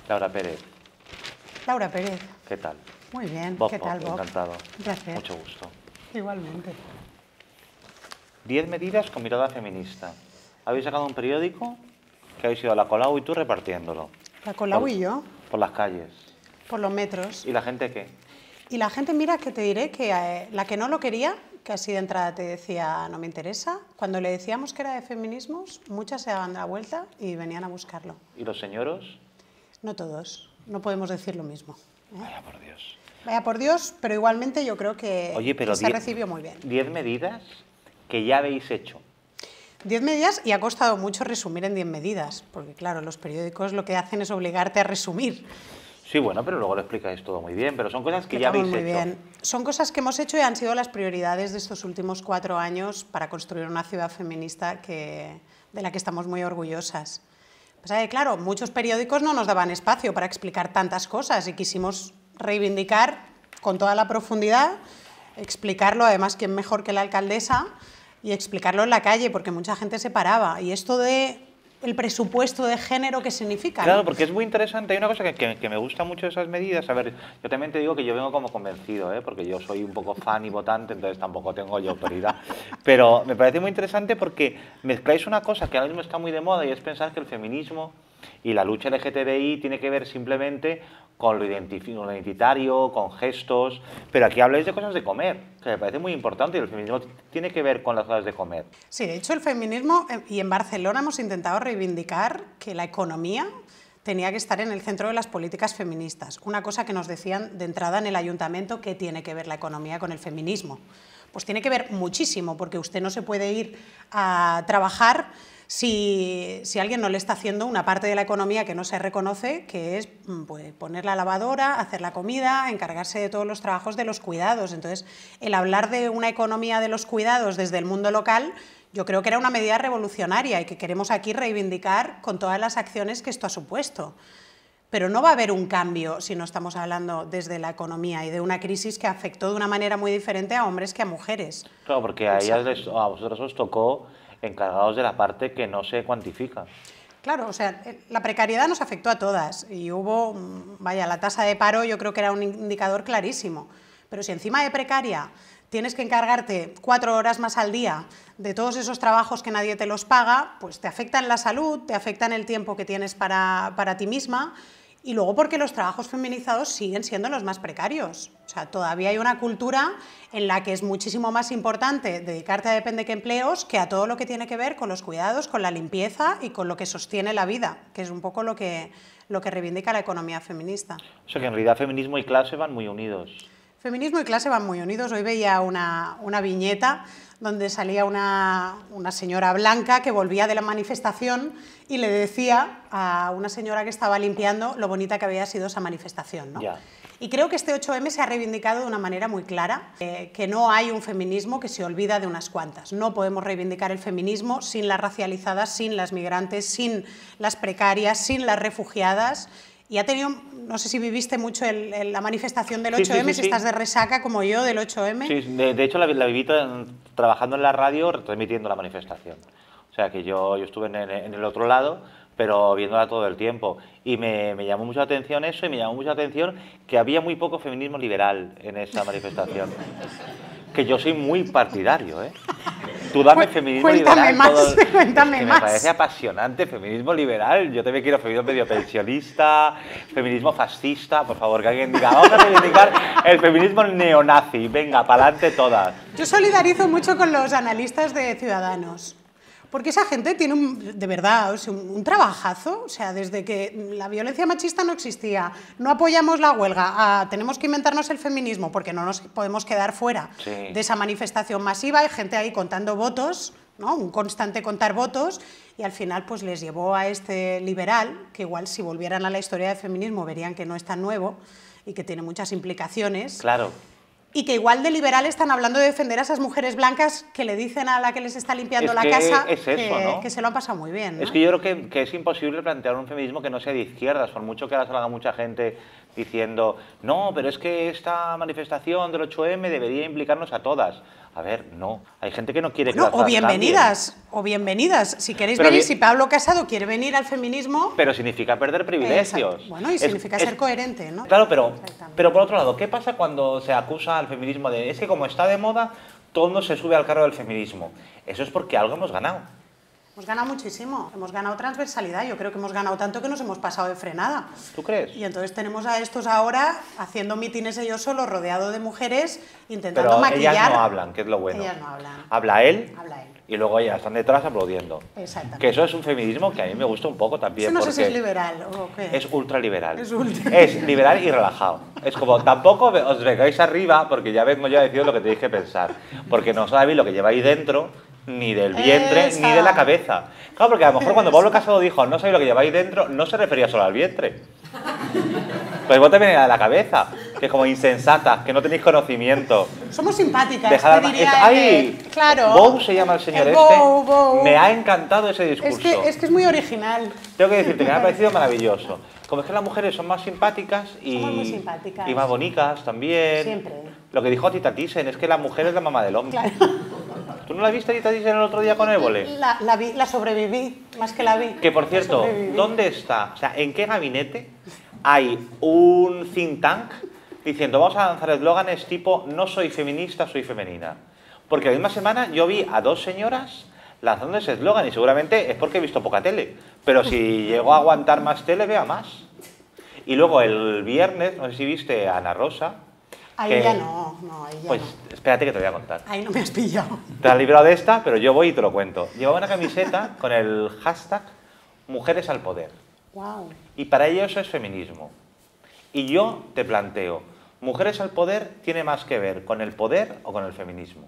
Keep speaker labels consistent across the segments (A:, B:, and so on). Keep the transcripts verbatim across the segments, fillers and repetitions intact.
A: Laura Pérez.
B: Laura Pérez.
A: ¿Qué tal?
B: Muy bien.
A: Bob,
B: ¿Qué
A: Bob,
B: tal, Bob?
A: Encantado.
B: Un placer.
A: Mucho gusto.
B: Igualmente.
A: Diez medidas con mirada feminista. Habéis sacado un periódico que habéis ido a la Colau y tú repartiéndolo.
B: La Colau
A: Por-
B: y yo,
A: Por las calles.
B: por los metros.
A: ¿Y la gente qué?
B: Y la gente, mira, que te diré que eh, la que no lo quería, que así de entrada te decía no me interesa, cuando le decíamos que era de feminismos, muchas se daban la vuelta y venían a buscarlo.
A: ¿Y los señoros?
B: No todos, no podemos decir lo mismo. ¿eh?
A: Vaya por Dios.
B: Vaya por Dios, pero igualmente yo creo que,
A: Oye, pero
B: que se
A: diez-
B: recibió muy bien.
A: Diez medidas que ya habéis hecho.
B: Diez medidas, y ha costado mucho resumir en diez medidas, porque claro, los periódicos lo que hacen es obligarte a resumir.
A: Sí, bueno, pero luego lo explicáis todo muy bien, pero son cosas que ya
B: Estamos
A: habéis
B: muy
A: hecho.
B: bien. Son cosas que hemos hecho y han sido las prioridades de estos últimos cuatro años para construir una ciudad feminista que, de la que estamos muy orgullosas. Pasa que, claro, muchos periódicos no nos daban espacio para explicar tantas cosas y quisimos reivindicar con toda la profundidad, explicarlo, además, quién mejor que la alcaldesa, y explicarlo en la calle, porque mucha gente se paraba. Y esto de el presupuesto de género, ¿qué significa?
A: Claro,
B: ¿no?
A: porque es muy interesante. Hay una cosa que, que- que me gusta mucho de esas medidas. A ver, yo también te digo que yo vengo como convencido, ¿eh? Porque yo soy un poco fan y votante, entonces tampoco tengo yo autoridad. Pero me parece muy interesante porque mezcláis una cosa que ahora mismo está muy de moda y es pensar que el feminismo y la lucha L G T B I tiene que ver simplemente con lo identifi- lo identitario, con gestos, pero aquí habláis de cosas de comer, que me parece muy importante, y el feminismo tiene que ver con las cosas de comer.
B: Sí, de hecho el feminismo, eh, y en Barcelona hemos intentado reivindicar que la economía tenía que estar en el centro de las políticas feministas. Una cosa que nos decían de entrada en el ayuntamiento, ¿qué tiene que ver la economía con el feminismo? Pues tiene que ver muchísimo, porque usted no se puede ir a trabajar si, si alguien no le está haciendo una parte de la economía que no se reconoce, que es pues, poner la lavadora, hacer la comida, encargarse de todos los trabajos de los cuidados. Entonces, el hablar de una economía de los cuidados desde el mundo local, yo creo que era una medida revolucionaria y que queremos aquí reivindicar con todas las acciones que esto ha supuesto. Pero no va a haber un cambio si no estamos hablando desde la economía y de una crisis que afectó de una manera muy diferente a hombres que a mujeres.
A: Claro, porque a, ellas les- a vosotros os tocó encargados de la parte que no se cuantifica.
B: Claro, o sea, la precariedad nos afectó a todas y hubo, vaya, la tasa de paro yo creo que era un indicador clarísimo. Pero si encima de precaria tienes que encargarte cuatro horas más al día de todos esos trabajos que nadie te los paga, pues te afectan la salud, te afectan el tiempo que tienes para, para ti misma. Y luego porque los trabajos feminizados siguen siendo los más precarios. O sea, todavía hay una cultura en la que es muchísimo más importante dedicarte a depende qué empleos que a todo lo que tiene que ver con los cuidados, con la limpieza y con lo que sostiene la vida, que es un poco lo que, lo que reivindica la economía feminista.
A: O sea que en realidad feminismo y clase van muy unidos.
B: Feminismo y clase van muy unidos. Hoy veía una, una viñeta donde salía una, una señora blanca que volvía de la manifestación y le decía a una señora que estaba limpiando lo bonita que había sido esa manifestación, ¿no?
A: Ya.
B: Y creo que este ocho eme se ha reivindicado de una manera muy clara, eh, que no hay un feminismo que se olvida de unas cuantas. No podemos reivindicar el feminismo sin las racializadas, sin las migrantes, sin las precarias, sin las refugiadas. Y ha tenido, no sé si viviste mucho el, el, la manifestación del
A: Sí,
B: ocho
A: sí,
B: eme,
A: sí,
B: si
A: sí.
B: estás de resaca como yo del ocho eme.
A: Sí, de, de hecho la, la viví tra- trabajando en la radio, retransmitiendo la manifestación. O sea que yo, yo estuve en, en- en el otro lado, pero viéndola todo el tiempo. Y me, me llamó mucho la atención eso, y me llamó mucho la atención que había muy poco feminismo liberal en esa manifestación. Que yo soy muy partidario, ¿eh? Tú dame
B: Cu-
A: feminismo
B: cuéntame
A: liberal.
B: más,
A: todo-
B: cuéntame
A: es que
B: más.
A: Me parece apasionante feminismo liberal. Yo también quiero feminismo medio pensionista, feminismo fascista. Por favor, que alguien diga, vamos a reivindicar el feminismo neonazi. Venga, pa'lante todas.
B: Yo solidarizo mucho con los analistas de Ciudadanos, porque esa gente tiene un, de verdad, o sea, un, un trabajazo. O sea, desde que la violencia machista no existía, no apoyamos la huelga, a, tenemos que inventarnos el feminismo porque no nos podemos quedar fuera
A: Sí.
B: de esa manifestación masiva. Hay gente ahí contando votos, ¿no? Un constante contar votos, y al final pues les llevó a este liberal, que igual si volvieran a la historia del feminismo verían que no es tan nuevo y que tiene muchas implicaciones.
A: Claro.
B: Y que igual de liberal están hablando de defender a esas mujeres blancas que le dicen a la que les está limpiando
A: Es
B: la
A: que
B: casa
A: es eso,
B: que,
A: ¿no?
B: que se lo han pasado muy bien, ¿no?
A: Es que yo creo que, que es imposible plantear un feminismo que no sea de izquierdas, por mucho que ahora salga mucha gente diciendo, no, pero es que esta manifestación del ocho eme debería implicarnos a todas. A ver, no. Hay gente que no quiere
B: Bueno,
A: que las
B: o
A: cosas
B: bienvenidas,
A: cambien.
B: o bienvenidas. Si queréis
A: Pero
B: venir,
A: bien-
B: si Pablo Casado quiere venir al feminismo...
A: Pero significa perder privilegios.
B: Exacto. Bueno, y
A: Es-
B: significa
A: es-
B: ser coherente, ¿no?
A: Claro, pero,
B: Exactamente.
A: pero por otro lado, ¿qué pasa cuando se acusa al feminismo de, es que como está de moda, todo el mundo se sube al carro del feminismo? Eso es porque algo hemos ganado.
B: Hemos ganado muchísimo, hemos ganado transversalidad, yo creo que hemos ganado tanto que nos hemos pasado de frenada.
A: ¿Tú crees?
B: Y entonces tenemos a estos ahora haciendo mítines ellos solos, rodeados de mujeres, intentando
A: Pero
B: maquillar.
A: ellas no hablan, que es lo bueno.
B: Ellas no hablan.
A: Habla él,
B: Habla él.
A: y luego ellas están detrás aplaudiendo.
B: Exactamente.
A: Que eso es un feminismo que a mí me gusta un poco también.
B: Eso no sé
A: porque
B: si es liberal o qué.
A: Es ultraliberal.
B: Es ultra-
A: Es liberal y relajado. Es como, tampoco os vengáis arriba porque ya vengo yo a decir lo que tenéis que pensar. Porque no sabéis lo que lleváis dentro, ni del vientre,
B: Esa.
A: ni de la cabeza. Claro, porque a lo mejor cuando Pablo Casado dijo no sabéis lo que lleváis dentro, no se refería solo al vientre. Pues vos también era de la cabeza, que es como insensatas, que no tenéis conocimiento.
B: Somos simpáticas,
A: Dejad
B: te
A: al-
B: diría
A: es-
B: el
A: ¡Ay!
B: de- Claro.
A: Bow se llama el señor
B: El
A: este.
B: Bow, Bow.
A: Me ha encantado ese discurso.
B: Es que, es que es muy original.
A: Tengo que decirte que me ha parecido maravilloso. Como es que las mujeres son más simpáticas y,
B: Somos muy simpáticas.
A: y más bonitas también.
B: Siempre.
A: Lo que dijo Tita Thyssen es que la mujer es la mamá del hombre.
B: Claro.
A: ¿Tú no la viste Tita Thyssen el otro día con Évole?
B: La, la, vi- la sobreviví, más que la vi.
A: Que por
B: La
A: cierto,
B: sobreviví.
A: ¿dónde está? O sea, ¿en qué gabinete hay un think tank diciendo vamos a lanzar eslóganes tipo no soy feminista, soy femenina? Porque la misma semana yo vi a dos señoras lanzando ese eslogan y seguramente es porque he visto poca tele. Pero si llego a aguantar más tele, vea más. Y luego el viernes, no sé si viste a Ana Rosa.
B: Ahí
A: que-
B: ya no, no, ahí ya
A: Pues
B: no.
A: espérate que te voy a contar.
B: Ahí no me has pillado.
A: Te has librado de esta, pero yo voy y te lo cuento. Llevaba una camiseta con el hashtag Mujeres al Poder.
B: Wow.
A: Y para ello eso es feminismo. Y yo te planteo, ¿mujeres al poder tiene más que ver con el poder o con el feminismo?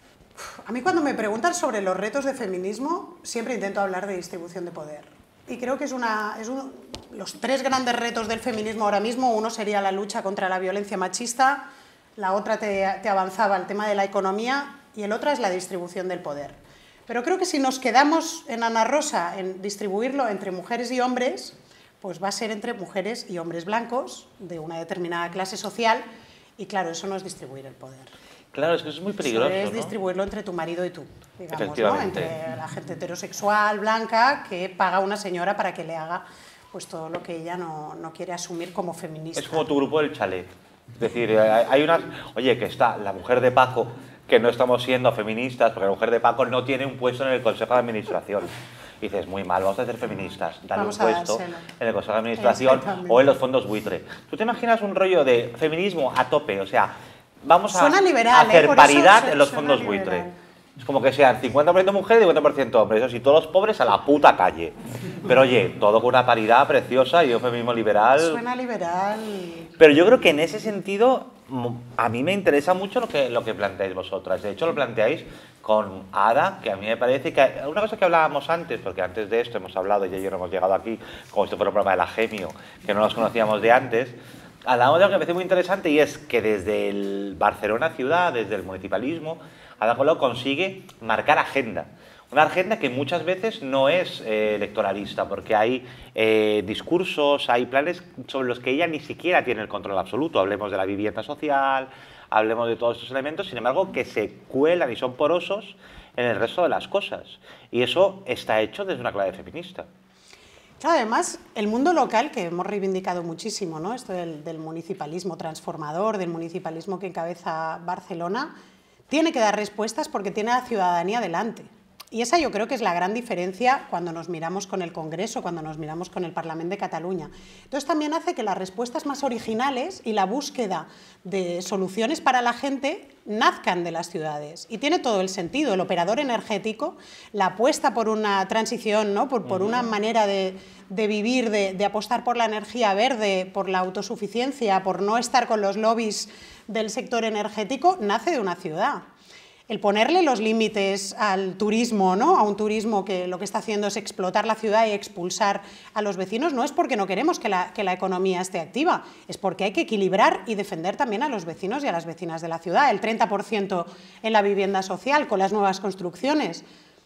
B: A mí cuando me preguntan sobre los retos de feminismo, siempre intento hablar de distribución de poder. Y creo que es una, es uno, los tres grandes retos del feminismo ahora mismo, uno sería la lucha contra la violencia machista, la otra te, te avanzaba el tema de la economía y el otro es la distribución del poder. Pero creo que si nos quedamos en Ana Rosa, en distribuirlo entre mujeres y hombres, pues va a ser entre mujeres y hombres blancos de una determinada clase social y claro, eso no es distribuir el poder.
A: Claro, es que eso es muy peligroso,
B: Eso es
A: ¿no?
B: distribuirlo entre tu marido y tú, digamos, ¿no?
A: Efectivamente.
B: Entre la gente heterosexual, blanca, que paga a una señora para que le haga pues todo lo que ella no, no quiere asumir como feminista.
A: Es como tu grupo del chalet. Es decir, eh, hay unas... Oye, que está la mujer de Paco, que no estamos siendo feministas, porque la mujer de Paco no tiene un puesto en el Consejo de Administración. Y dices, muy mal, vamos a ser feministas, dale
B: Vamos
A: un
B: a
A: puesto
B: dárselo.
A: en el Consejo de Administración
B: Exactamente.
A: o en los fondos buitre. ¿Tú te imaginas un rollo de feminismo a tope? O sea, vamos a,
B: Suena liberal,
A: a
B: ¿eh?
A: hacer
B: Por eso
A: paridad
B: su-
A: en los
B: suena
A: fondos
B: liberal.
A: buitre. Es como que sean cincuenta por ciento mujeres y cincuenta por ciento hombres. Eso sí, todos los pobres a la puta calle. Pero oye, todo con una paridad preciosa y un feminismo liberal.
B: Suena liberal.
A: Pero yo creo que en ese sentido m- a mí me interesa mucho lo que, lo que planteáis vosotras. De hecho, lo planteáis con Ada, que a mí me parece que... Una cosa que hablábamos antes, porque antes de esto hemos hablado, y yo no hemos llegado aquí, como si esto fuera un programa de la Gemio, que no nos conocíamos de antes, hablamos de algo que me parece muy interesante y es que desde el Barcelona ciudad, desde el municipalismo, Ada Colau consigue marcar agenda. Una agenda que muchas veces no es eh, electoralista, porque hay eh, discursos, hay planes sobre los que ella ni siquiera tiene el control absoluto. Hablemos de la vivienda social, hablemos de todos estos elementos, sin embargo, que se cuelan y son porosos en el resto de las cosas. Y eso está hecho desde una clave feminista.
B: Claro, además, el mundo local, que hemos reivindicado muchísimo, ¿no? Esto del, del municipalismo transformador, del municipalismo que encabeza Barcelona, tiene que dar respuestas porque tiene a la ciudadanía delante. Y esa yo creo que es la gran diferencia cuando nos miramos con el Congreso, cuando nos miramos con el Parlamento de Cataluña. Entonces también hace que las respuestas más originales y la búsqueda de soluciones para la gente nazcan de las ciudades. Y tiene todo el sentido. El operador energético, la apuesta por una transición, ¿no? por, por una manera de, de vivir, de, de apostar por la energía verde, por la autosuficiencia, por no estar con los lobbies del sector energético, nace de una ciudad. El ponerle los límites al turismo, ¿no? A un turismo que lo que está haciendo es explotar la ciudad y expulsar a los vecinos, no es porque no queremos que la, que la economía esté activa, es porque hay que equilibrar y defender también a los vecinos y a las vecinas de la ciudad. El treinta por ciento en la vivienda social con las nuevas construcciones.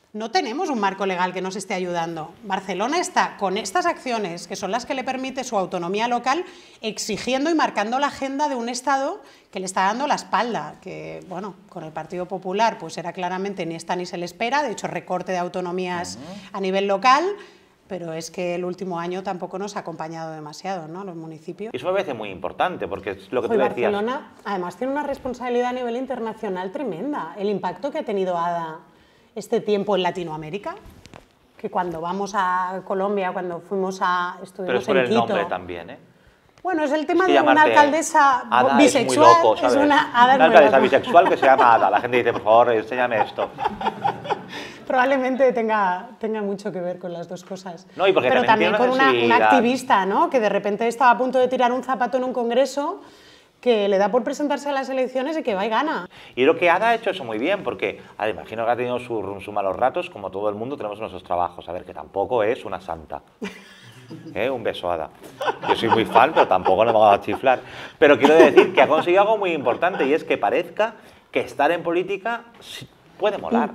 B: No tenemos un marco legal que nos esté ayudando. Barcelona está con estas acciones, que son las que le permite su autonomía local, exigiendo y marcando la agenda de un Estado que le está dando la espalda, que, bueno, con el Partido Popular pues era claramente ni está ni se le espera, de hecho recorte de autonomías uh-huh. a nivel local, pero es que el último año tampoco nos ha acompañado demasiado, ¿no?, los municipios.
A: Eso me parece muy importante, porque es lo que tú
C: Hoy
A: decías.
C: Barcelona, además, tiene una responsabilidad a nivel internacional tremenda. El impacto que ha tenido Ada
B: este tiempo en Latinoamérica, que cuando vamos a Colombia, cuando fuimos a... estuvimos
A: Pero es por
B: en
A: el
B: Quito,
A: nombre también, ¿eh?
B: Bueno, es el tema
A: es que
B: de una alcaldesa
A: Ada
B: bisexual.
A: Es, muy loco, ¿sabes?
B: Es una, Ada
A: una
B: es muy
A: alcaldesa
B: loco.
A: bisexual que se llama Ada. La gente dice, por favor, enséñame esto.
B: Probablemente tenga, tenga mucho que ver con las dos cosas.
A: No, y porque
B: Pero
A: también
B: también
A: tiene
B: con
A: una
B: una, una
A: sensibilidad.
B: activista, ¿no?, que de repente estaba a punto de tirar un zapato en un congreso, que le da por presentarse a las elecciones y que va y gana.
A: Y creo que Ada ha hecho eso muy bien, porque ah, imagino que ha tenido sus su malos ratos, como todo el mundo tenemos nuestros trabajos. A ver, que tampoco es una santa. ¿Eh? Un beso, Ada. Yo soy muy fan, pero tampoco no me va a chiflar. Pero quiero decir que ha conseguido algo muy importante, y es que parezca que estar en política puede molar.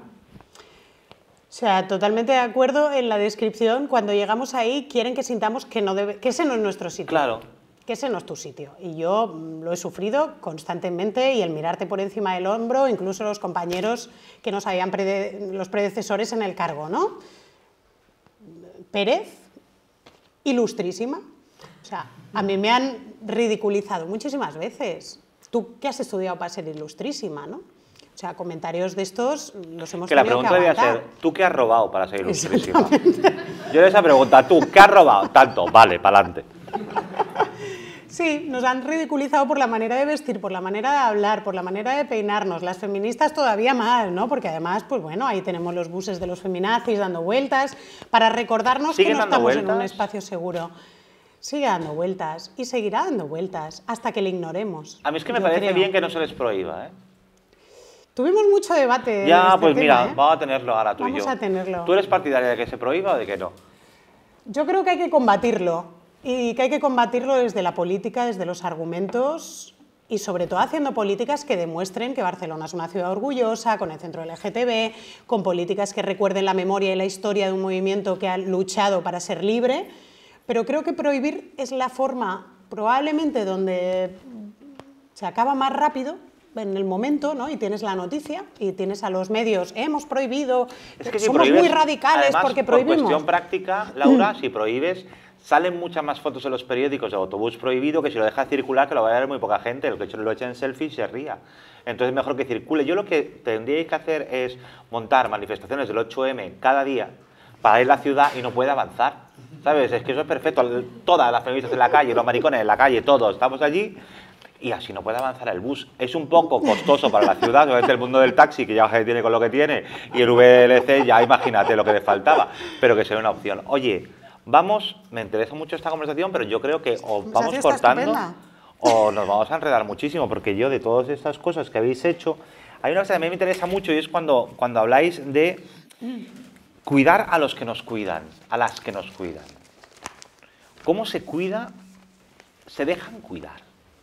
B: O sea, totalmente de acuerdo en la descripción. Cuando llegamos ahí, quieren que sintamos que, no debe, que ese no es nuestro sitio.
A: Claro.
B: Que ese no es tu sitio. Y yo lo he sufrido constantemente, y el mirarte por encima del hombro, incluso los compañeros que nos habían prede los predecesores en el cargo, ¿no? Pérez, ilustrísima. O sea, a mí me han ridiculizado muchísimas veces. Tú que has estudiado para ser ilustrísima, ¿no? O sea, comentarios de estos los hemos
A: que la
B: tenido
A: pregunta
B: que
A: debía
B: aguantar.
A: ser, ¿tú qué has robado para ser ilustrísima? Yo de esa pregunta, ¿tú qué has robado? Tanto, vale, para adelante.
B: Sí, nos han ridiculizado por la manera de vestir, por la manera de hablar, por la manera de peinarnos. Las feministas todavía más, ¿no? Porque además, pues bueno, ahí tenemos los buses de los feminazis dando vueltas para recordarnos que no estamos vueltas? en un espacio seguro. Sigue dando vueltas y seguirá dando vueltas hasta que le ignoremos.
A: A mí es que me
B: Yo
A: parece
B: creo.
A: bien que no se les prohíba, ¿eh?
B: Tuvimos mucho debate.
A: Ya,
B: en este
A: pues
B: tema,
A: mira,
B: ¿eh?
A: vamos a tenerlo ahora tú
B: Vamos
A: y yo.
B: a tenerlo.
A: ¿Tú eres partidaria de que se prohíba o de que no?
B: Yo creo que hay que combatirlo, y que hay que combatirlo desde la política, desde los argumentos, y sobre todo haciendo políticas que demuestren que Barcelona es una ciudad orgullosa, con el centro L G T B, con políticas que recuerden la memoria y la historia de un movimiento que ha luchado para ser libre. Pero creo que prohibir es la forma probablemente donde se acaba más rápido, en el momento, ¿no? Y tienes la noticia y tienes a los medios, hemos prohibido,
A: Es que si
B: somos
A: prohíbes,
B: muy radicales
A: además,
B: porque prohibimos.
A: Por cuestión práctica, Laura, si prohíbes, salen muchas más fotos en los periódicos de autobús prohibido, que si lo dejas circular, que lo va a ver muy poca gente, el que lo echen en selfie se ría. Entonces mejor que circule. Yo lo que tendríais que hacer es montar manifestaciones del ocho eme cada día para ir a la ciudad y no puede avanzar. ¿Sabes? Es que eso es perfecto. Todas las feministas en la calle, los maricones en la calle, todos estamos allí, y así no puede avanzar el bus. Es un poco costoso para la ciudad, obviamente el mundo del taxi, que ya tiene con lo que tiene, y el V L C, ya imagínate lo que le faltaba, pero que sea una opción. Oye, vamos, me interesa mucho esta conversación, pero yo creo que o
B: Pues
A: vamos
B: así está
A: cortando
B: estupenda.
A: o nos vamos a enredar muchísimo, porque yo de todas estas cosas que habéis hecho, hay una cosa que a mí me interesa mucho, y es cuando, cuando habláis de cuidar a los que nos cuidan, a las que nos cuidan. ¿Cómo se cuida? Se dejan cuidar.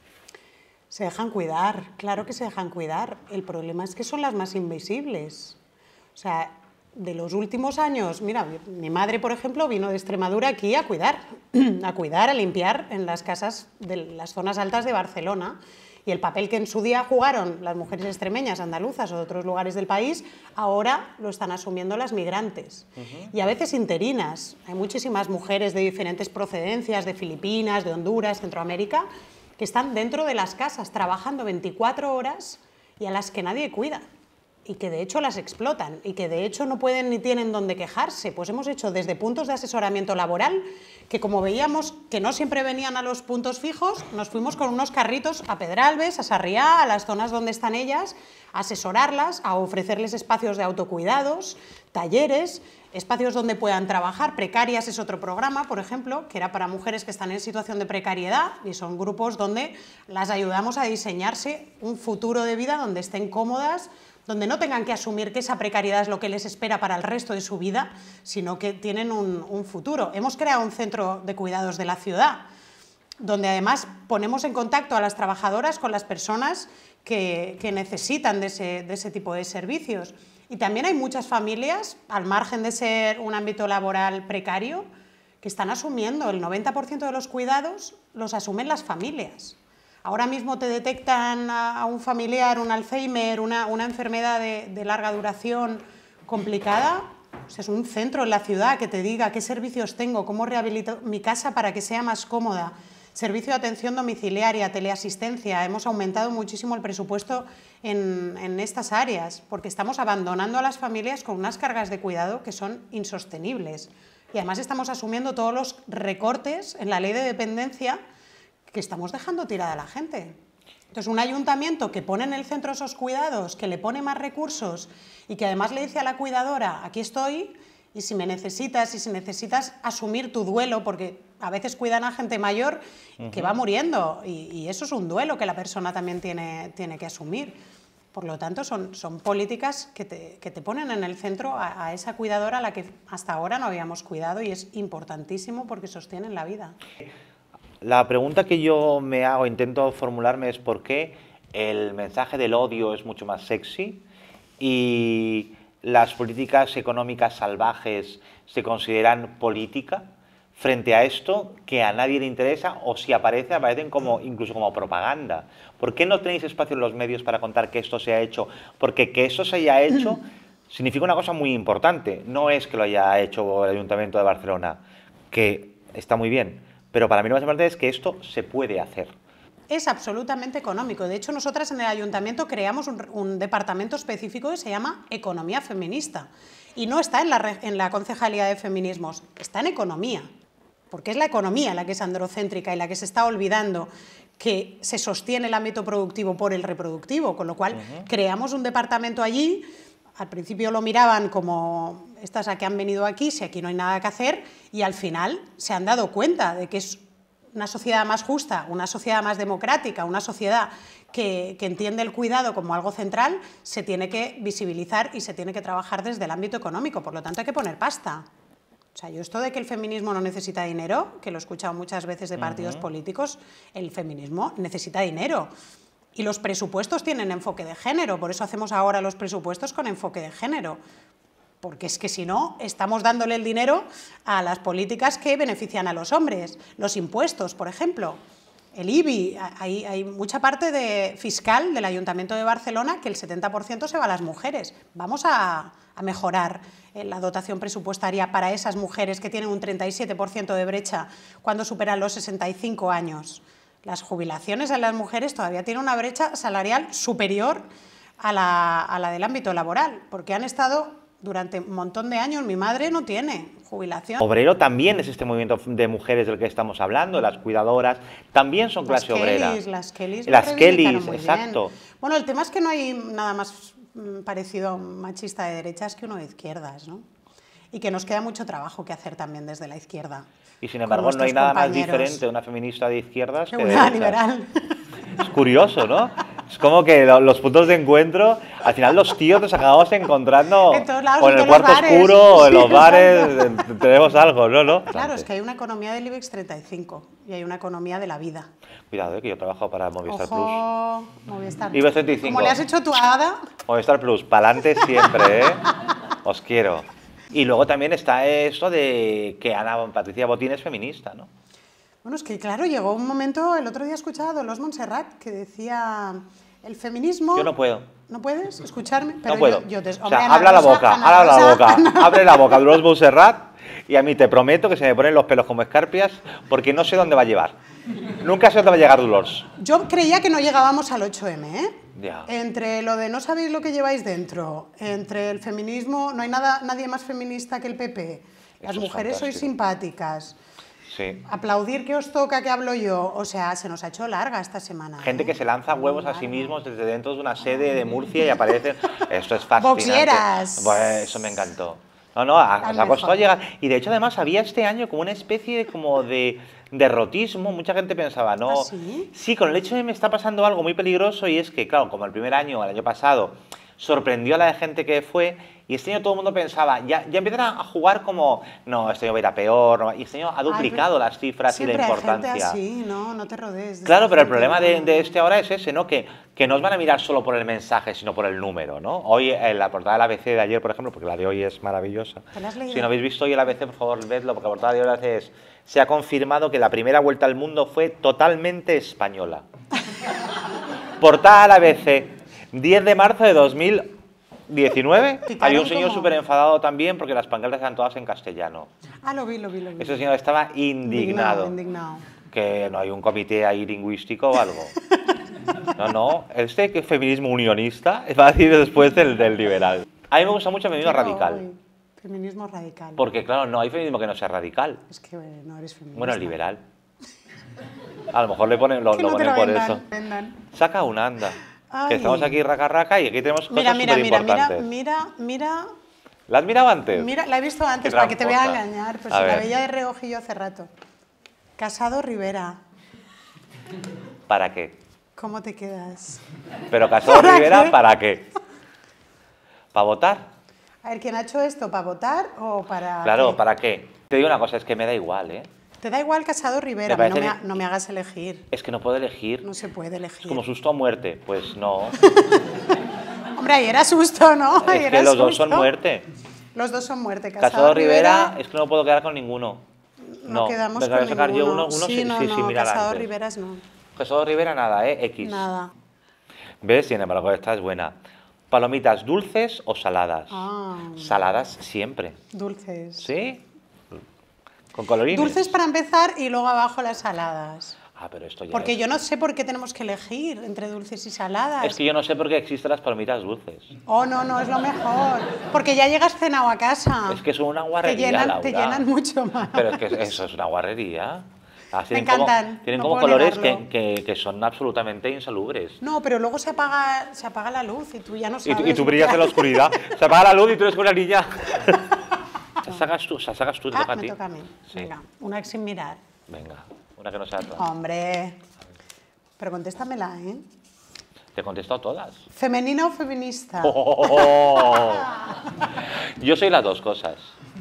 B: Se dejan cuidar, claro que se dejan cuidar. El problema es que son las más invisibles. O sea, de los últimos años, mira, mi madre, por ejemplo, vino de Extremadura aquí a cuidar, a cuidar, a limpiar en las casas de las zonas altas de Barcelona. Y el papel que en su día jugaron las mujeres extremeñas, andaluzas o de otros lugares del país, ahora lo están asumiendo las migrantes. Uh-huh. Y a veces interinas. Hay muchísimas mujeres de diferentes procedencias, de Filipinas, de Honduras, Centroamérica, que están dentro de las casas trabajando veinticuatro horas y a las que nadie cuida. Y que de hecho las explotan y que de hecho no pueden ni tienen dónde quejarse. Pues hemos hecho desde puntos de asesoramiento laboral, que como veíamos que no siempre venían a los puntos fijos, nos fuimos con unos carritos a Pedralbes, a Sarriá, a las zonas donde están ellas, a asesorarlas, a ofrecerles espacios de autocuidados, talleres, espacios donde puedan trabajar. Precarias es otro programa, por ejemplo, que era para mujeres que están en situación de precariedad, y son grupos donde las ayudamos a diseñarse un futuro de vida donde estén cómodas, donde no tengan que asumir que esa precariedad es lo que les espera para el resto de su vida, sino que tienen un, un futuro. Hemos creado un centro de cuidados de la ciudad, donde además ponemos en contacto a las trabajadoras con las personas que, que necesitan de ese, de ese tipo de servicios. Y también hay muchas familias, al margen de ser un ámbito laboral precario, que están asumiendo el noventa por ciento de los cuidados, los asumen las familias. Ahora mismo te detectan a un familiar un Alzheimer, una, una enfermedad de, de larga duración complicada. O sea, es un centro en la ciudad que te diga qué servicios tengo, cómo rehabilito mi casa para que sea más cómoda. Servicio de atención domiciliaria, teleasistencia. Hemos aumentado muchísimo el presupuesto en, en estas áreas porque estamos abandonando a las familias con unas cargas de cuidado que son insostenibles. Y además estamos asumiendo todos los recortes en la ley de dependencia que estamos dejando tirada a la gente. Entonces, un ayuntamiento que pone en el centro esos cuidados, que le pone más recursos y que además le dice a la cuidadora, aquí estoy, y si me necesitas, y si necesitas asumir tu duelo, porque a veces cuidan a gente mayor uh-huh. que va muriendo, y, y eso es un duelo que la persona también tiene, tiene que asumir. Por lo tanto, son, son políticas que te, que te ponen en el centro a, a esa cuidadora a la que hasta ahora no habíamos cuidado, y es importantísimo porque sostienen la vida.
A: La pregunta que yo me hago, intento formularme, es por qué el mensaje del odio es mucho más sexy y las políticas económicas salvajes se consideran política frente a esto que a nadie le interesa, o si aparece, aparecen como, incluso como propaganda. ¿Por qué no tenéis espacio en los medios para contar que esto se ha hecho? Porque que esto se haya hecho significa una cosa muy importante. No es que lo haya hecho el Ayuntamiento de Barcelona, que está muy bien, pero para mí lo más importante es que esto se puede hacer.
B: Es absolutamente económico. De hecho, nosotras en el Ayuntamiento creamos un, un departamento específico que se llama Economía Feminista. Y no está en la, en la Concejalía de Feminismos, está en Economía. Porque es la economía la que es androcéntrica y la que se está olvidando que se sostiene el ámbito productivo por el reproductivo. Con lo cual, uh-huh. creamos un departamento allí. Al principio lo miraban como estas a que han venido aquí, si aquí no hay nada que hacer, y al final se han dado cuenta de que es una sociedad más justa, una sociedad más democrática, una sociedad que, que entiende el cuidado como algo central, se tiene que visibilizar y se tiene que trabajar desde el ámbito económico. Por lo tanto, hay que poner pasta. O sea, yo esto de que el feminismo no necesita dinero, que lo he escuchado muchas veces de partidos uh-huh. políticos, el feminismo necesita dinero. Y los presupuestos tienen enfoque de género, por eso hacemos ahora los presupuestos con enfoque de género. Porque es que si no, estamos dándole el dinero a las políticas que benefician a los hombres. Los impuestos, por ejemplo, el I B I, hay, hay mucha parte de fiscal del Ayuntamiento de Barcelona que el setenta por ciento se va a las mujeres. Vamos a, a mejorar la dotación presupuestaria para esas mujeres que tienen un treinta y siete por ciento de brecha cuando superan los sesenta y cinco años. Las jubilaciones en las mujeres todavía tienen una brecha salarial superior a la, a la del ámbito laboral, porque han estado durante un montón de años. Mi madre no tiene jubilación.
A: Obrero también es este movimiento de mujeres del que estamos hablando, las cuidadoras, también son clase
B: las
A: obrera.
B: Kellys, las Kellys,
A: las Kellys, exacto.
B: Bien. Bueno, el tema es que no hay nada más parecido a un machista de derechas que uno de izquierdas, ¿no? Y que nos queda mucho trabajo que hacer también desde la izquierda.
A: Y sin embargo no hay nada más diferente una feminista de izquierdas que de
B: una
A: derechas.
B: Liberal.
A: Es curioso, ¿no? Es como que los puntos de encuentro, al final los tíos nos acabamos encontrando
B: en todos lados,
A: o en el cuarto
B: bares.
A: oscuro o en
B: Sí,
A: los bares, tenemos algo, ¿no? ¿no?
B: Claro, es que hay una economía del IBEX treinta y cinco y hay una economía de la vida.
A: Cuidado, eh, que yo trabajo para Movistar
B: Ojo, Plus. Movistar.
A: IBEX treinta y cinco.
B: ¿Cómo le has hecho tu hada?
A: Movistar Plus, pa'lante siempre, ¿eh? Os quiero. Y luego también está esto de que Ana Patricia Botín es feminista, ¿no?
B: Bueno, es que claro, llegó un momento, el otro día he escuchado a Dolors Montserrat que decía, el feminismo...
A: Yo no puedo.
B: ¿No puedes escucharme? Pero
A: no puedo.
B: Yo, yo te,
A: o
B: hombre,
A: sea,
B: Ana
A: habla
B: Rosa,
A: la boca,
B: Ana
A: habla
B: Rosa,
A: la boca,
B: Ana...
A: abre la boca, Dolors Montserrat, y a mí te prometo que se me ponen los pelos como escarpias porque no sé dónde va a llevar. Nunca sé dónde va a llegar Dolors.
B: Yo creía que no llegábamos al ocho eme, ¿eh?
A: Ya.
B: Entre lo de no sabéis lo que lleváis dentro, entre el feminismo, no hay nada, nadie más feminista que el P P, las
A: Eso
B: mujeres sois simpáticas,
A: sí.
B: aplaudir que os toca, que hablo yo, o sea, se nos ha hecho larga esta semana.
A: Gente
B: ¿eh?
A: que se lanza huevos a sí mismos desde dentro de una sede de Murcia y aparecen... Esto es fascinante.
B: Boxieras.
A: Pues eso me encantó. No, no, os ha costado llegar. Y de hecho, además, había este año como una especie de, como de derrotismo. Mucha gente pensaba, ¿no?
B: ¿Ah, sí?
A: Sí, con el hecho de me está pasando algo muy peligroso y es que, claro, como el primer año, el año pasado, sorprendió a la gente que fue Y este año todo el mundo pensaba, ya, ya empiezan a jugar como, no, este año va a ir a peor, no, y este año ha duplicado
B: Ay,
A: las cifras y la importancia.
B: Hay gente así, no, no te rodees. De
A: Claro, pero el
B: gente,
A: problema de,
B: no.
A: de este ahora es ese, ¿no? Que, que no os van a mirar solo por el mensaje, sino por el número, ¿no? Hoy en la portada del A B C de ayer, por ejemplo, porque la de hoy es maravillosa.
B: ¿Te la has leído?
A: Si no habéis visto hoy el A B C, por favor, vedlo, porque la portada de hoy es, se ha confirmado que la primera vuelta al mundo fue totalmente española. Portada del A B C, diez de marzo de dos mil diecinueve.
B: Picaron
A: Había un señor
B: como-
A: súper enfadado también porque las pancartas eran todas en castellano.
B: Ah, lo vi, lo vi, lo vi.
A: Ese señor estaba indignado.
B: Indignado.
A: Que no hay un comité ahí lingüístico o algo. No, no, este que es feminismo unionista va a decir después del, del liberal. A mí me gusta mucho el feminismo
B: Pero,
A: radical.
B: uy, feminismo radical.
A: Porque, claro, no hay feminismo que no sea radical.
B: Es que eh, no eres feminista.
A: Bueno, el liberal. A lo mejor le ponen, lo,
B: Que
A: lo
B: no te
A: ponen
B: lo
A: por
B: vendan,
A: eso.
B: vendan.
A: Saca una, anda.
B: Ay.
A: Que estamos aquí raca raca y aquí tenemos cosas
B: Mira, mira,
A: súper
B: mira, mira,
A: importantes.
B: mira, mira,
A: ¿La has mirado antes?
B: mira, la he visto antes
A: Qué
B: para que te voy a
A: tramposa.
B: engañar, pero
A: A
B: si la
A: ver.
B: veía de reojillo hace rato. Casado Rivera,
A: ¿Para qué?
B: ¿cómo te quedas?
A: Pero Casado
B: ¿Para
A: Rivera,
B: qué?
A: ¿para qué? ¿Para votar?
B: A ver, ¿quién ha hecho esto? ¿Para votar o para...?
A: Claro,
B: qué?
A: ¿para qué? Te digo una cosa, es que me da igual, ¿eh?
B: Te da igual Casado Rivera,
A: Me
B: no me,
A: parece
B: ha- no me hagas elegir.
A: Es que no puedo elegir.
B: No se puede elegir.
A: Como susto a muerte. Pues no.
B: Hombre, ahí era susto, ¿no? Ahí
A: Es
B: era
A: que los dos son
B: susto.
A: muerte.
B: Los dos son muerte. Casado,
A: Casado Rivera,
B: Rivera,
A: es que no puedo quedar con ninguno.
B: no,
A: No,
B: quedamos
A: me
B: con
A: voy a sacar yo
B: ninguno.
A: uno, uno
B: sí,
A: sí,
B: no,
A: sí,
B: no,
A: sí, mira
B: Casado
A: antes.
B: Riveras no.
A: Casado Rivera nada, ¿eh? X.
B: Nada.
A: ¿Ves? Sin embargo, esta es buena. Palomitas, ¿dulces o saladas?
B: Ah.
A: Saladas siempre.
B: Dulces.
A: ¿Sí? ¿Con colorines?
B: Dulces para empezar y luego abajo las saladas.
A: Ah, pero esto ya
B: Porque
A: es...
B: yo no sé por qué tenemos que elegir entre dulces y saladas.
A: Es que yo no sé por qué existen las palomitas dulces.
B: Oh, no, no, es lo mejor. Porque ya llegas cenado a casa.
A: Es que son una
B: te
A: guarrería,
B: llenan,
A: Laura.
B: te llenan mucho más.
A: Pero es que eso es una guarrería. Ah, tienen
B: encantan,
A: Como, tienen
B: no
A: como
B: puedo
A: colores
B: negarlo.
A: que, que, que son absolutamente insalubres.
B: No, pero luego se apaga, se apaga la luz y tú ya no
A: Y
B: sabes.
A: tú, y tú brillas en la oscuridad. Se apaga la luz y tú eres una niña. Se sacas tú, se sacas tú, te
B: Ah,
A: toca a
B: me
A: ti.
B: toca a mí.
A: Sí.
B: Venga, una sin mirar.
A: Venga, una que no sea otra.
B: Hombre. Pero contéstamela, ¿eh?
A: Te he contestado todas.
B: ¿Femenina o feminista?
A: Oh. Yo soy las dos cosas.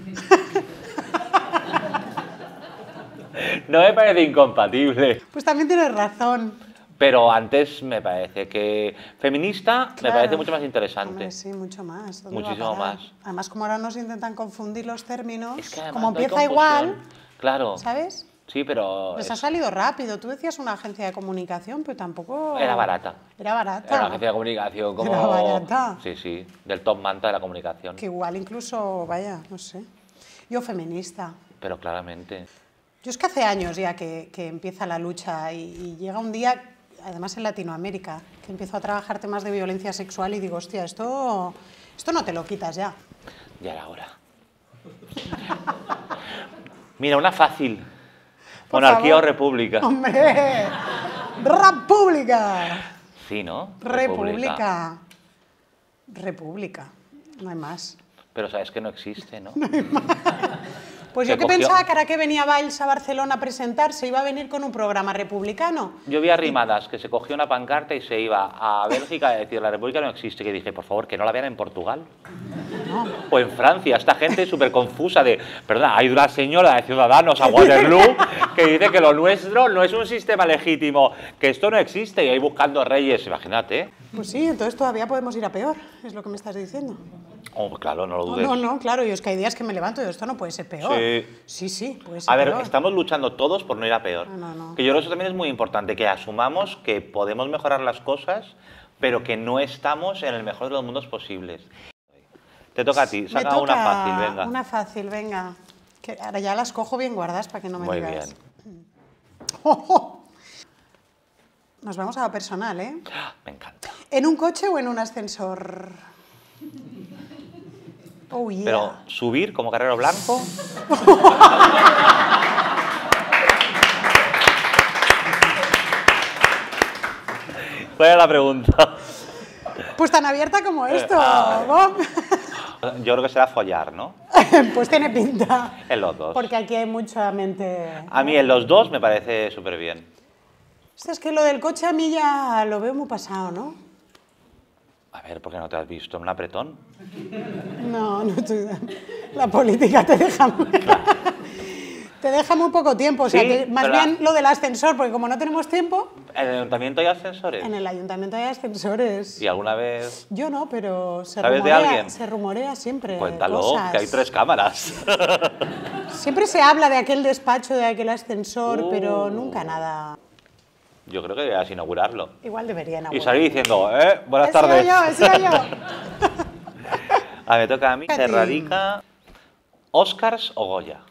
A: No me parece incompatible.
B: Pues también tienes razón.
A: Pero antes me parece que feminista me
B: Claro.
A: parece mucho más interesante.
B: Hombre, sí, mucho más. ¿Dónde va a
A: Muchísimo
B: parar?
A: más.
B: Además, como ahora nos intentan confundir los términos,
A: Es que además
B: como
A: no hay
B: empieza
A: confusión.
B: igual,
A: Claro.
B: ¿sabes?
A: Sí, pero
B: Les
A: es-
B: ha salido rápido. Tú decías una agencia de comunicación, pero tampoco...
A: era barata.
B: Era barata.
A: Era una agencia de comunicación como...
B: Era barata.
A: Sí, sí, del top manta de la comunicación.
B: Que igual incluso, vaya, no sé. Yo feminista.
A: Pero claramente.
B: Yo es que hace años ya que, que empieza la lucha y, y llega un día, además en Latinoamérica, que empiezo a trabajar temas de violencia sexual y digo, hostia, esto, esto no te lo quitas ya.
A: Ya era hora. Mira, una fácil.
B: Por
A: Monarquía
B: favor.
A: o república.
B: ¡Hombre! ¡República!
A: Sí, ¿no?
B: República. República. No hay más.
A: Pero sabes que no existe, ¿no?
B: Pues
A: Se
B: yo que
A: cogió-
B: pensaba que ahora que venía Valls a Barcelona a presentarse iba a venir con un programa republicano.
A: Yo vi a Rimadas que se cogió una pancarta y se iba a Bélgica a decir la república no existe. Que dije, por favor, que no la vean en Portugal. O en Francia. Esta gente súper confusa de... Perdón, hay una señora de Ciudadanos a Waterloo que dice que lo nuestro no es un sistema legítimo, que esto no existe. Y ahí buscando reyes, imagínate.
B: Pues sí, entonces todavía podemos ir a peor, es lo que me estás diciendo.
A: Oh, claro, no lo
B: No,
A: dudes.
B: no, no, claro, yo es que hay días que me levanto y digo, esto no puede ser peor.
A: Sí.
B: Sí, sí, puede ser
A: A ver,
B: peor.
A: estamos luchando todos por no ir a peor.
B: No, no, no.
A: Que yo creo que eso también es muy importante, que asumamos que podemos mejorar las cosas, pero que no estamos en el mejor de los mundos posibles. Te toca a ti,
B: Me
A: saca
B: toca
A: una fácil, venga.
B: Una fácil, venga. Que ahora ya las cojo bien guardadas para que no me
A: Muy
B: digas.
A: bien.
B: Nos vamos a lo personal, ¿eh?
A: Me encanta.
B: ¿En un coche o en un ascensor? Oh, yeah.
A: Pero subir como Carrero Blanco. ¿Cuál era la pregunta?
B: Pues tan abierta como esto.
A: ah.
B: Bob.
A: Yo creo que será follar, ¿no?
B: Pues tiene pinta.
A: En los dos.
B: Porque aquí hay mucha mente.
A: A mí en los dos me parece súper bien.
B: Esto es que lo del coche a mí ya lo veo muy pasado, ¿no?
A: A ver, ¿por qué no te has visto en un apretón?
B: No, no estoy... La política te deja... Te deja muy poco tiempo, o sea,
A: Sí,
B: que más
A: pero-
B: bien lo del ascensor, porque como no tenemos tiempo,
A: ¿En el ayuntamiento hay ascensores?
B: en el ayuntamiento hay ascensores.
A: ¿Y alguna vez...?
B: Yo no, pero se
A: ¿Sabes de
B: rumorea,
A: alguien?
B: se rumorea siempre
A: Cuéntalo,
B: cosas.
A: que hay tres cámaras.
B: Siempre se habla de aquel despacho, de aquel ascensor,
A: Uh.
B: pero nunca nada.
A: Yo creo que deberías inaugurarlo.
B: Igual debería
A: Y
B: inaugurar.
A: salir diciendo, eh, buenas
B: He sido
A: tardes.
B: yo, he sido yo.
A: A ver, me toca a mí. Se
B: Katy.
A: radica Oscars o Goya.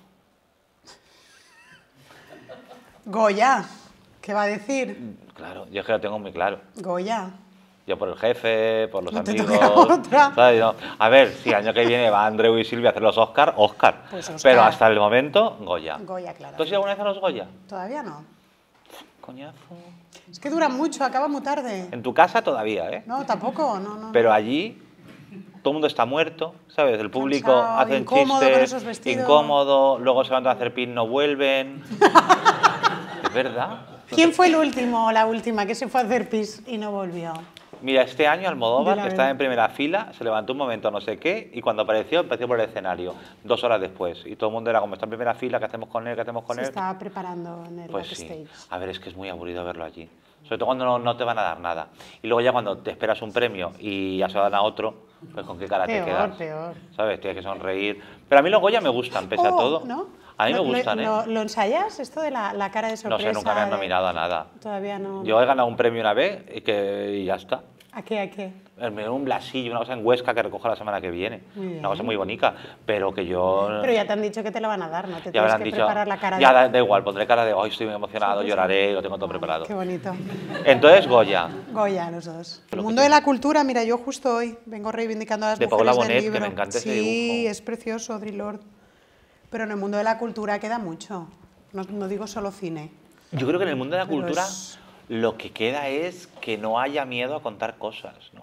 B: Goya, ¿qué va a decir?
A: Claro, yo es que lo tengo muy claro.
B: Goya.
A: Yo por el jefe, por los
B: No te
A: amigos.
B: toca otra.
A: ¿sabes? No. A ver, si el año que viene va Andreu y Silvia a hacer los Oscar, Oscar.
B: Pues Oscar.
A: Pero hasta el momento, Goya.
B: Goya, claro.
A: ¿Tú has ido alguna vez a los Goya?
B: Todavía no.
A: Coñazo.
B: Es que dura mucho, acaba muy tarde.
A: En tu casa todavía, ¿eh?
B: No, tampoco, no, no.
A: Pero allí todo el mundo está muerto, ¿sabes? El público
B: Cansado,
A: hace
B: incómodo
A: chistes,
B: con esos vestidos.
A: incómodo, luego se van a hacer pin, no vuelven. Es verdad.
B: ¿Quién fue el último o la última que se fue a hacer pis y no volvió?
A: Mira, este año
B: Di
A: Almodóvar,
B: la
A: que estaba
B: verdad.
A: en primera fila, se levantó un momento no sé qué y cuando apareció, apareció por el escenario, dos horas después. Y todo el mundo era como, está en primera fila, ¿qué hacemos con él? ¿Qué hacemos con
B: Se
A: él?
B: estaba preparando en el
A: Pues sí.
B: backstage.
A: A ver, es que es muy aburrido verlo allí. Sobre todo cuando no, no te van a dar nada. Y luego ya cuando te esperas un premio y ya se lo dan a otro, pues con qué cara te
B: Peor,
A: quedas.
B: peor.
A: ¿Sabes? Tienes que sonreír. Pero a mí los Goya me gustan, pese a
B: Oh,
A: todo.
B: ¿no?
A: A mí me
B: ¿Lo-
A: gustan,
B: lo,
A: ¿eh?
B: ¿Lo, lo ensayas, esto de la, la cara de
A: No
B: sorpresa?
A: sé, nunca me han
B: de-
A: nominado a nada.
B: Todavía no.
A: Yo he ganado un premio una vez y, que, y ya está.
B: ¿A qué, a qué?
A: Me dio un blasillo, una cosa en Huesca que recojo la semana que viene.
B: Muy bien.
A: Una cosa muy bonita, pero que yo...
B: Pero ya te han dicho que te lo van a dar, ¿no? Te
A: ya me
B: tienes
A: lo
B: que
A: han dicho.
B: preparar la cara
A: Ya
B: de...
A: da, da igual, pondré cara de, hoy estoy muy emocionado,
B: Sí, pues,
A: lloraré, lo tengo todo
B: ah,
A: preparado.
B: Qué bonito.
A: Entonces, Goya.
B: Goya, los dos.
A: Lo
B: El
A: que
B: mundo
A: tiene.
B: de la cultura, mira, yo justo hoy vengo reivindicando a las
A: De
B: mujeres
A: Paula
B: del
A: Bonet, que
B: libro.
A: me encanta ese
B: Sí,
A: dibujo.
B: es precioso, Audre Lorde. Pero en el mundo de la cultura queda mucho. No, no digo solo cine.
A: Yo creo que en el mundo de la
B: Pero
A: cultura
B: es-
A: lo que queda es que no haya miedo a contar cosas, ¿no?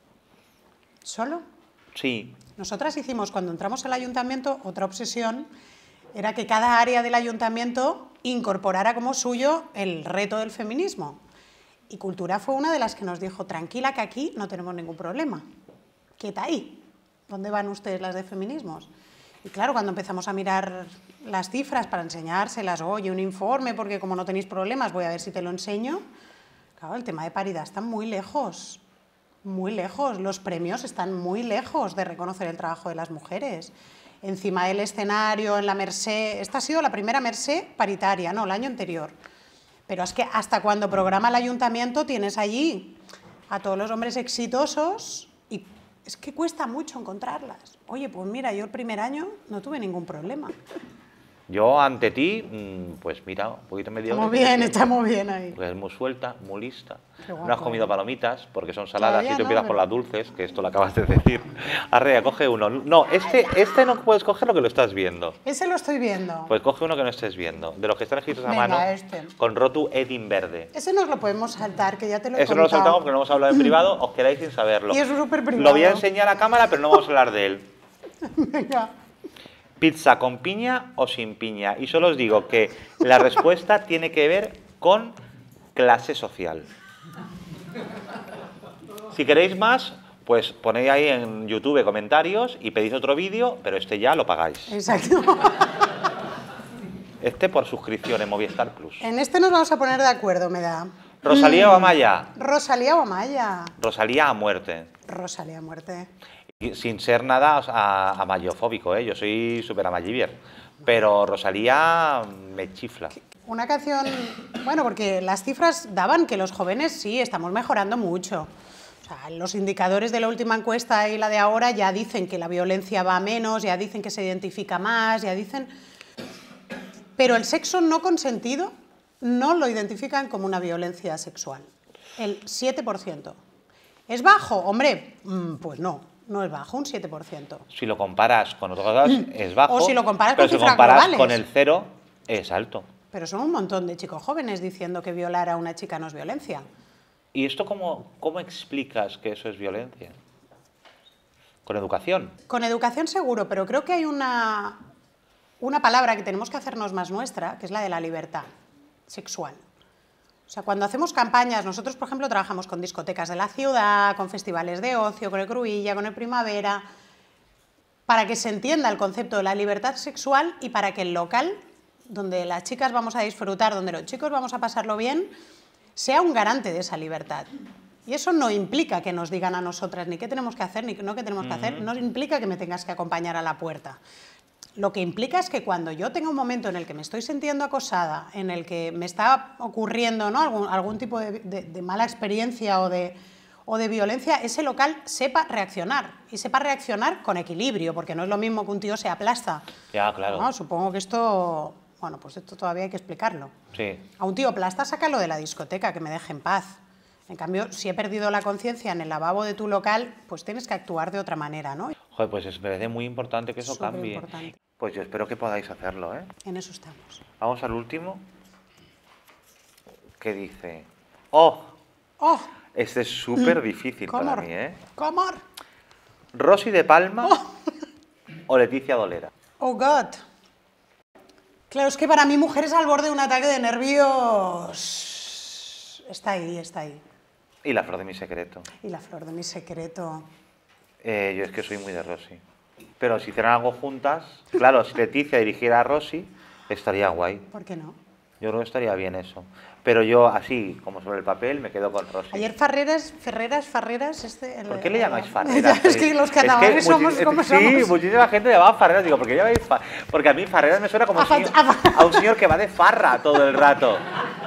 B: ¿Solo?
A: Sí,
B: Nosotras hicimos, cuando entramos al ayuntamiento, otra obsesión, era que cada área del ayuntamiento incorporara como suyo el reto del feminismo. Y Cultura fue una de las que nos dijo, tranquila que aquí no tenemos ningún problema. Quieta ahí. ¿Dónde van ustedes las de feminismos? Y claro, cuando empezamos a mirar las cifras para enseñárselas, oye, un informe, porque como no tenéis problemas, voy a ver si te lo enseño. Claro, el tema de paridad está muy lejos. Muy lejos, los premios están muy lejos de reconocer el trabajo de las mujeres. Encima del escenario, en la Mercé, esta ha sido la primera Mercé paritaria, no, el año anterior. Pero es que hasta cuando programa el ayuntamiento tienes allí a todos los hombres exitosos y es que cuesta mucho encontrarlas. Oye, pues mira, yo el primer año no tuve ningún problema.
A: yo ante ti, mm, pues mira, un poquito medio...
B: Estamos bien, estamos bien ahí.
A: Porque es muy suelta, muy lista.
B: Qué
A: No has
B: guapo.
A: comido palomitas porque son saladas
B: Todavía
A: y tú
B: no,
A: empiezas por
B: pero-
A: las dulces, que esto lo acabas de decir. Arrea, coge uno. No, este, este no puedes coger lo que lo estás viendo.
B: Ese lo estoy viendo.
A: Pues coge uno que no estés viendo. De los que están escritos a
B: Venga,
A: mano,
B: este.
A: con Rotu Edin verde.
B: Ese nos lo podemos saltar, que ya te lo he
A: Eso no lo
B: contado.
A: saltamos porque no hemos hablado en privado, os quedáis sin saberlo.
B: Y es súper privado.
A: Lo voy a enseñar a cámara, pero no vamos a hablar de él.
B: Venga.
A: ¿Pizza con piña o sin piña? Y solo os digo que la respuesta tiene que ver con clase social. Si queréis más, pues ponéis ahí en YouTube comentarios y pedís otro vídeo, pero este ya lo pagáis.
B: Exacto.
A: Este por suscripción en Movistar Plus.
B: En este nos vamos a poner de acuerdo, me da.
A: Rosalía o Amaya.
B: Rosalía o Amaya.
A: Rosalía a muerte.
B: Rosalía a muerte.
A: Y sin ser nada a- amayofóbico, ¿eh? Yo soy súper amayivier. Pero Rosalía me chifla.
B: Una canción, bueno, porque las cifras daban que los jóvenes sí, estamos mejorando mucho. O sea, los indicadores de la última encuesta y la de ahora ya dicen que la violencia va a menos, ya dicen que se identifica más, ya dicen... Pero el sexo no consentido no lo identifican como una violencia sexual. El siete por ciento. ¿Es bajo? Hombre, mm, pues no. No es bajo, un siete por ciento.
A: Si lo comparas con otras cosas, es bajo.
B: O si lo comparas
A: pero
B: con
A: si lo
B: cifras
A: comparas
B: globales.
A: con el cero, es alto.
B: Pero son un montón de chicos jóvenes diciendo que violar a una chica no es violencia.
A: ¿Y esto cómo, cómo explicas que eso es violencia? Con educación.
B: Con educación seguro, pero creo que hay una, una palabra que tenemos que hacernos más nuestra, que es la de la libertad sexual. O sea, cuando hacemos campañas, nosotros, por ejemplo, trabajamos con discotecas de la ciudad, con festivales de ocio, con el Cruïlla, con el Primavera, para que se entienda el concepto de la libertad sexual y para que el local, donde las chicas vamos a disfrutar, donde los chicos vamos a pasarlo bien, sea un garante de esa libertad. Y eso no implica que nos digan a nosotras ni qué tenemos que hacer, ni no qué tenemos que hacer, no implica que me tengas que acompañar a la puerta. Lo que implica es que cuando yo tenga un momento en el que me estoy sintiendo acosada, en el que me está ocurriendo, ¿no?, algún, algún tipo de, de, de mala experiencia o de, o de violencia, ese local sepa reaccionar, y sepa reaccionar con equilibrio, porque no es lo mismo que un tío se aplasta.
A: Ya, claro.
B: ¿No? Supongo que esto, bueno, pues esto todavía hay que explicarlo.
A: Sí.
B: A un tío aplasta, sácalo de la discoteca, que me deje en paz. En cambio, si he perdido la conciencia en el lavabo de tu local, pues tienes que actuar de otra manera, ¿no?
A: Joder, pues es, me parece muy importante que eso cambie.
B: Superimportante.
A: Pues yo espero que podáis hacerlo, ¿eh?
B: En eso estamos.
A: Vamos al último, que dice... ¡Oh!
B: ¡Oh!
A: Este es súper difícil
B: ¿Cómo?
A: para mí, ¿eh?
B: ¿Cómo?
A: ¿Rosy de Palma o Leticia Dolera?
B: Oh, God. Claro, es que para mí mujeres al borde de un ataque de nervios... Está ahí, está ahí.
A: Y la flor de mi secreto.
B: Y la flor de mi secreto.
A: Eh, yo es que soy muy de Rosy. Pero si hicieran algo juntas, claro, si Leticia dirigiera a Rosy, estaría guay.
B: ¿Por qué no?
A: Yo creo que estaría bien eso. Pero yo, así, como sobre el papel, me quedo con Rosy.
B: Ayer Ferreras, Ferreras, Farreras, este... El,
A: ¿Por qué le llamáis
B: el-
A: Farreras?
B: Es que los catalanes
A: Es que
B: somos
A: muchi-
B: como
A: sí,
B: somos.
A: muchísima gente le llama Farreras. Digo, ¿por qué llamáis fa-? Porque a mí Farreras me suena como
B: A
A: un
B: fa-
A: señor-
B: a fa-
A: a un señor que va de farra todo el rato.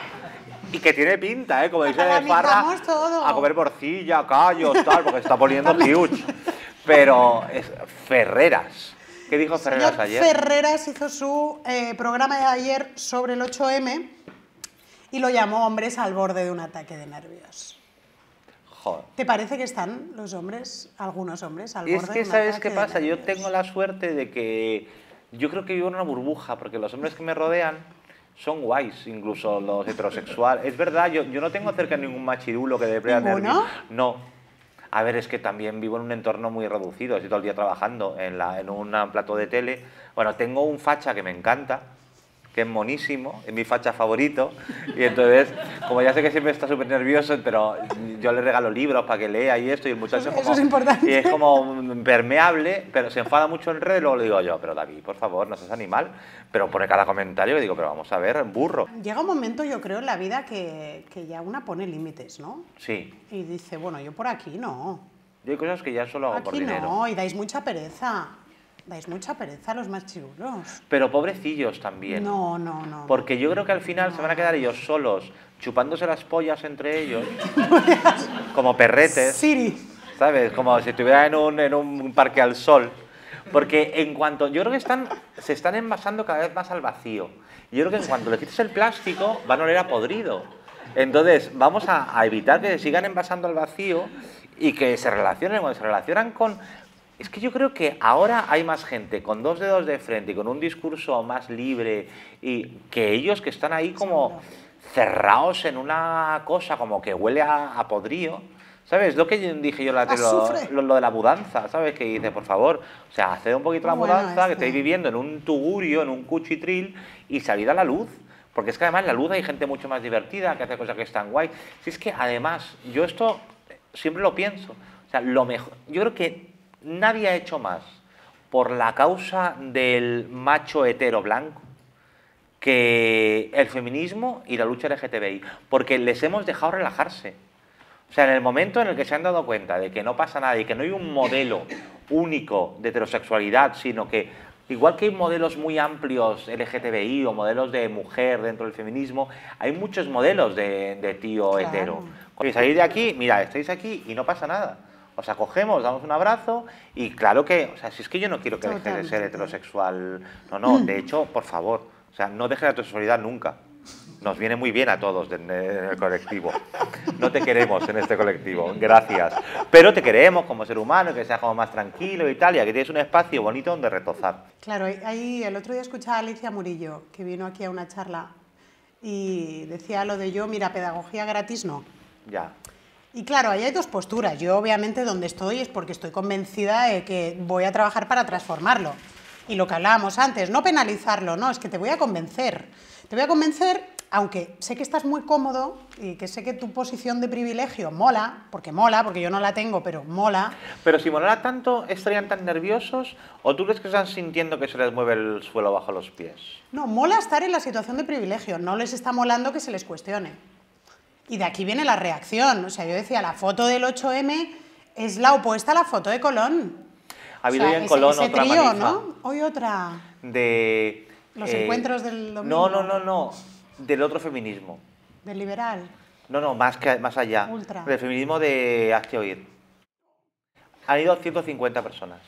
A: Y que tiene pinta, ¿eh? Como dice de farra,
B: Catalanizamos todo.
A: a comer morcilla, callos, tal, porque está poniendo huge. Pero es Ferreras. ¿Qué dijo Ferreras
B: Señor
A: ayer?
B: Ferreras hizo su eh, programa de ayer sobre el ocho eme y lo llamó hombres al borde de un ataque de nervios.
A: Joder.
B: ¿Te parece que están los hombres, algunos hombres, al
A: Es
B: borde
A: que,
B: de un
A: ¿sabes
B: ataque
A: qué
B: de
A: pasa? Yo
B: nervios?
A: tengo la suerte de que yo creo que vivo en una burbuja, porque los hombres que me rodean son guays, incluso los heterosexuales. Es verdad, yo, yo no tengo cerca ningún machirulo que de
B: ¿Ninguno?
A: No. A ver, es que también vivo en un entorno muy reducido, estoy todo el día trabajando en, la, en un plató de tele. Bueno, tengo un facha que me encanta, que es monísimo, es mi facha favorito, y entonces, como ya sé que siempre está súper nervioso, pero yo le regalo libros para que lea y esto, y el muchacho
B: Eso-
A: como,
B: eso es importante.
A: y es como permeable, pero se enfada mucho en red, y luego le digo yo, pero David, por favor, no seas animal, pero pone cada comentario y digo, pero vamos a ver, burro.
B: Llega un momento, yo creo, en la vida que, que ya una pone límites, ¿no?
A: Sí,
B: Y dice, bueno, yo por aquí no.
A: yo hay cosas que ya solo hago por
B: Aquí
A: dinero.
B: no, y dais mucha pereza. Dais mucha pereza a los machirulos.
A: Pero pobrecillos también.
B: No, no, no.
A: Porque yo creo que al final se van a quedar ellos solos, chupándose las pollas entre ellos, como perretes,
B: Siri.
A: ¿sabes? Como si estuvieran en un, en un parque al sol. Porque en cuanto, yo creo que están, se están envasando cada vez más al vacío. Yo creo que en cuanto le quites el plástico, van a oler a podrido. Entonces, vamos a, a evitar que se sigan envasando al vacío y que se relacionen, cuando se relacionan con... Es que yo creo que ahora hay más gente con dos dedos de frente y con un discurso más libre y que ellos que están ahí como cerrados en una cosa como que huele a, a podrío. ¿Sabes? Lo que yo dije yo la, lo,
B: Azufre.
A: lo, lo de la mudanza, ¿sabes? Que dice, por favor, o sea, haced un poquito la
B: Bueno,
A: mudanza, que
B: este.
A: estéis viviendo en un tugurio, en un cuchitril y salid a la luz. Porque es que además en la luz hay gente mucho más divertida, que hace cosas que están guay. Si es que además, yo esto siempre lo pienso. O sea, lo mejor, yo creo que nadie ha hecho más por la causa del macho hetero blanco que el feminismo y la lucha L G T B I, porque les hemos dejado relajarse. O sea, en el momento en el que se han dado cuenta de que no pasa nada y que no hay un modelo único de heterosexualidad, sino que igual que hay modelos muy amplios L G T B I o modelos de mujer dentro del feminismo, hay muchos modelos de, de tío
B: Claro.
A: hetero. Y salir de aquí, mira, estáis aquí y no pasa nada. Os acogemos, damos un abrazo y claro que, o sea, si es que yo no quiero que dejes de ser
B: Totalmente.
A: heterosexual, no, no, de hecho, por favor, o sea, no dejes la heterosexualidad nunca. Nos viene muy bien a todos en el colectivo. No te queremos en este colectivo, gracias. Pero te queremos como ser humano, que seas como más tranquilo y tal, y aquí tienes un espacio bonito donde retozar.
B: Claro, ahí el otro día escuchaba a Alicia Murillo, que vino aquí a una charla y decía lo de yo, mira, pedagogía gratis no.
A: Ya.
B: Y claro, ahí hay dos posturas. Yo obviamente donde estoy es porque estoy convencida de que voy a trabajar para transformarlo. Y lo que hablábamos antes, no penalizarlo, no, es que te voy a convencer. Te voy a convencer aunque sé que estás muy cómodo y que sé que tu posición de privilegio mola, porque mola, porque yo no la tengo, pero mola.
A: Pero si molara tanto, ¿estarían tan nerviosos? ¿O tú crees que están sintiendo que se les mueve el suelo bajo los pies?
B: No, mola estar en la situación de privilegio, no les está molando que se les cuestione. Y de aquí viene la reacción. O sea, yo decía, la foto del ocho eme es la opuesta a la foto de Colón.
A: Ha habido
B: o sea,
A: hoy en
B: ese,
A: Colón
B: ese
A: otra
B: trío,
A: manifa.
B: ¿no? Hoy otra.
A: De...
B: Los
A: eh,
B: encuentros del domingo.
A: No, no, no, no. Del otro feminismo.
B: Del liberal.
A: No, no, más, que, más allá.
B: Ultra.
A: Del feminismo de Hazte Oír. Han ido ciento cincuenta personas.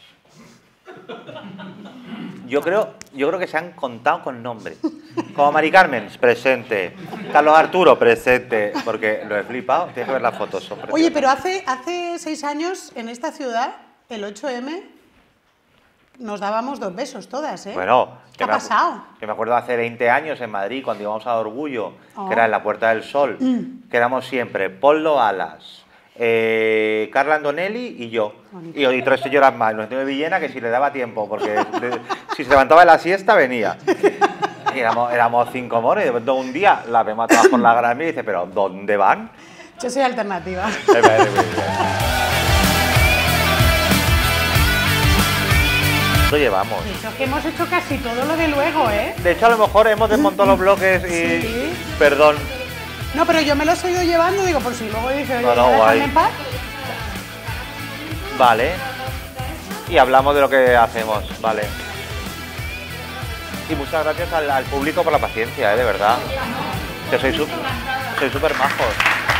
A: Yo creo, yo creo que se han contado con nombre. Como Mari Carmen, presente. Carlos Arturo, presente. Porque lo he flipado, tienes que ver las fotos. Son
B: Oye, pero hace, hace seis años en esta ciudad, el ocho eme, nos dábamos dos besos todas, ¿eh?
A: Bueno,
B: ¿qué ha
A: me,
B: pasado?
A: Que me acuerdo hace veinte años en Madrid, cuando íbamos a Orgullo,
B: Oh.
A: que era en la Puerta del Sol,
B: Mm.
A: que éramos siempre Polo Alas, eh, Carla Andonelli y yo. Y, y tres señoras más, nos de Villena, que si le daba tiempo, porque de- si se levantaba en la siesta venía. Y éramos, éramos cinco moros y de pronto un día la vemos a todas por la gran vía y dice, ¿pero dónde van?
B: Yo soy alternativa.
A: Me parece muy bien. Lo llevamos.
B: De hecho, que hemos hecho casi todo lo de luego, ¿eh?
A: De hecho, a lo mejor hemos desmontado los bloques y...
B: Sí.
A: Perdón.
B: No, pero yo me los he ido llevando, digo, por si luego dice, oye,
A: No, no,
B: ¿ya
A: guay.
B: déjame en paz?
A: Vale. Y hablamos de lo que hacemos, vale. Y muchas gracias al, al público por la paciencia, ¿eh? De verdad. Que sois súper sois súper majos.